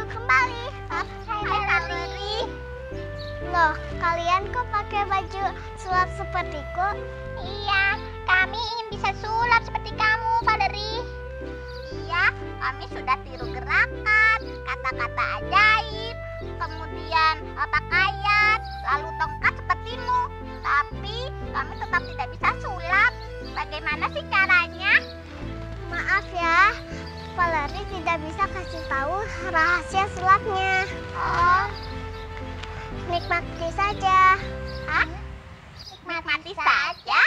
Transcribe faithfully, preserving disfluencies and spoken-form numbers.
kembali. Hai Valerie. Loh, kalian kok pakai baju sulap sepertiku? Iya, kami ingin bisa sulap seperti kamu, Valerie. Iya, kami sudah tiru gerakan, kata-kata ajaib, kemudian eh, pakaian, lalu tongkat sepertimu. Tapi kami tetap tidak bisa sulap. Bagaimana sih caranya? Maaf ya, Valerie tidak bisa kasih tahu rahasia sulapnya. Oh, Nikmati saja. Hah? Nikmati saja?